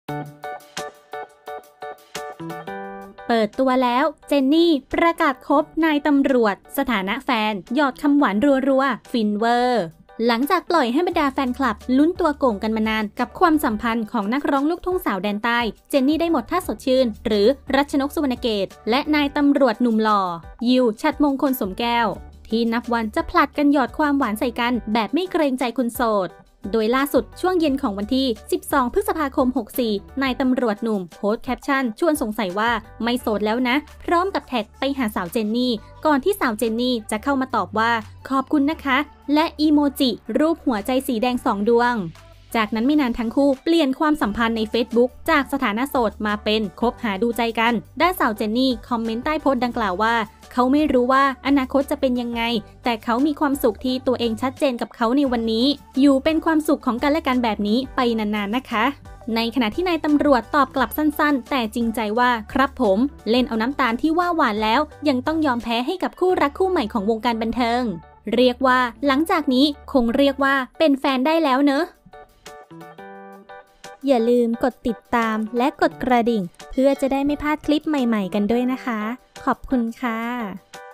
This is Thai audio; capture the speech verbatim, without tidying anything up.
เปิดตัวแล้วเจนนี่ประกาศคบนายตำรวจสถานะแฟนหยอดคำหวานรัวๆฟินเวอร์หลังจากปล่อยให้บรรดาแฟนคลับลุ้นตัวโก่งกันมานานกับความสัมพันธ์ของนักร้องลูกทุ่งสาวแดนใต้เจนนี่ได้หมดท่าสดชื่นหรือรัชนกสุวรรณเกตและนายตำรวจหนุ่มหล่อยิวฉัตรมงคลสมแก้วที่นับวันจะผลัดกันหยอดความหวานใส่กันแบบไม่เกรงใจคนโสดโดยล่าสุดช่วงเย็นของวันที่สิบสองพฤษภาคมหกสี่นายตำรวจหนุ่มโพสต์แคปชั่นชวนสงสัยว่าไม่โสดแล้วนะพร้อมกับแท็กไปหาสาวเจนนี่ก่อนที่สาวเจนนี่จะเข้ามาตอบว่าขอบคุณนะคะและอีโมจิรูปหัวใจสีแดงสองดวงจากนั้นไม่นานทั้งคู่เปลี่ยนความสัมพันธ์ใน Facebook จากสถานะโสดมาเป็นคบหาดูใจกันด้านสาวเจนนี่คอมเมนต์ใต้โพสต์ดังกล่าวว่าเขาไม่รู้ว่าอนาคตจะเป็นยังไงแต่เขามีความสุขที่ตัวเองชัดเจนกับเขาในวันนี้อยู่เป็นความสุขของกันและกันแบบนี้ไปนานๆนะคะในขณะที่นายตำรวจตอบกลับสั้นๆแต่จริงใจว่าครับผมเล่นเอาน้ำตาลที่ว่าหวานแล้วยังต้องยอมแพ้ให้กับคู่รักคู่ใหม่ของวงการบันเทิงเรียกว่าหลังจากนี้คงเรียกว่าเป็นแฟนได้แล้วเนอะอย่าลืมกดติดตามและกดกระดิ่งเพื่อจะได้ไม่พลาดคลิปใหม่ๆกันด้วยนะคะขอบคุณค่ะ